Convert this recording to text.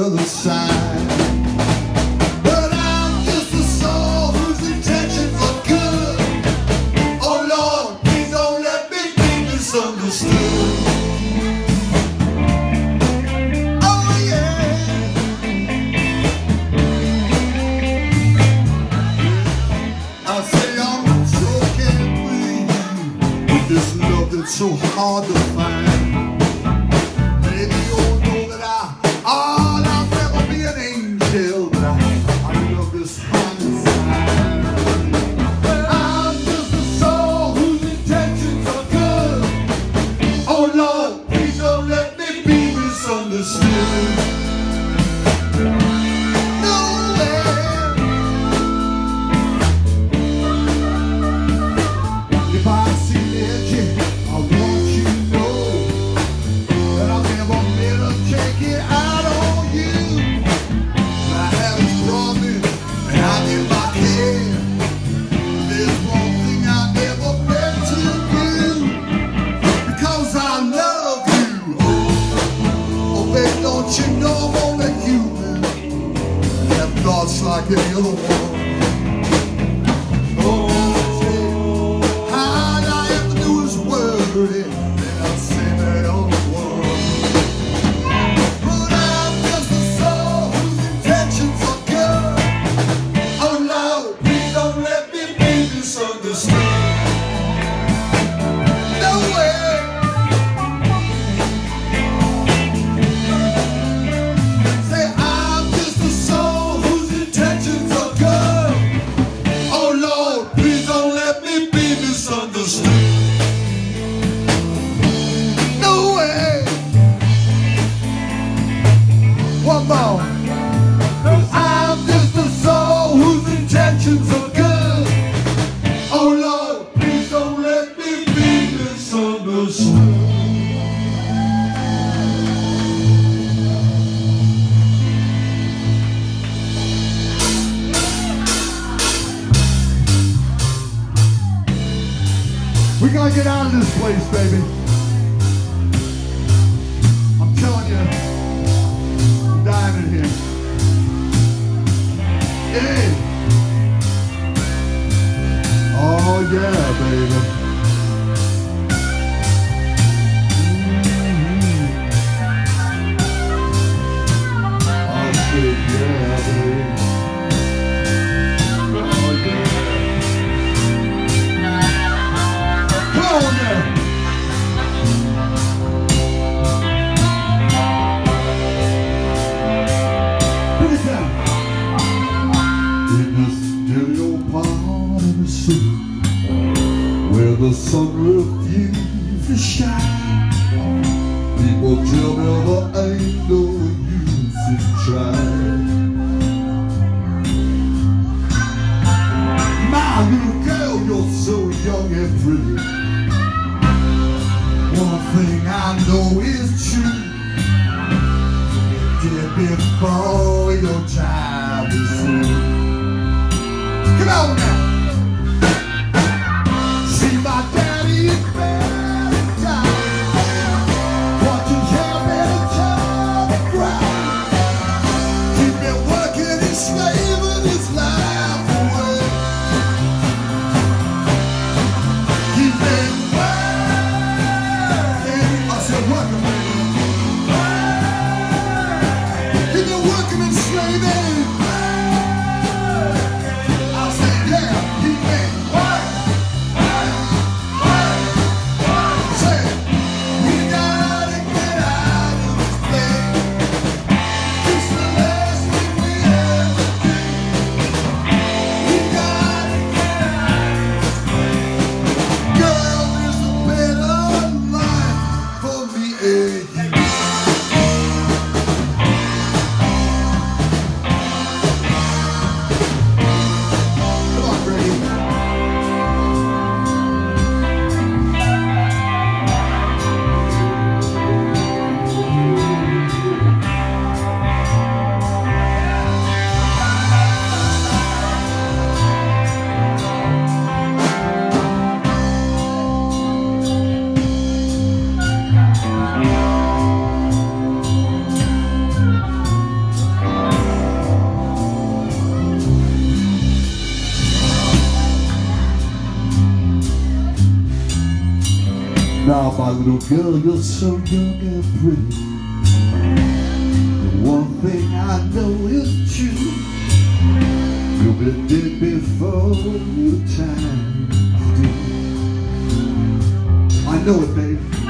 other side. But I'm just a soul whose intentions are good. Oh Lord, please don't let me be misunderstood. Oh yeah. I say I'm sure can't breathe with this love that's so hard to find. You know I'm only human and have thoughts like any other one. Oh, all I have to do is worry, and I'll say that on the one. But I'm just a soul whose intentions are good. Oh Lord, please don't let me be misunderstood. No way. No way. One more. I'm just a soul whose intentions are good. Oh Lord, please don't let me be misunderstood. We gotta get out of this place, baby. I'm telling you, I'm dying in here. Hey. Oh yeah, baby. I said yeah, baby. Oh yeah. Where the sun refuses to shine, people tell me there ain't no use in trying. My little girl, you're so young and pretty. One thing I know is true, you did before your time is through. Come on now. Work Oh, my little girl, you're so young and pretty. The one thing I know is true. You'll be dead before your time. I know it, babe.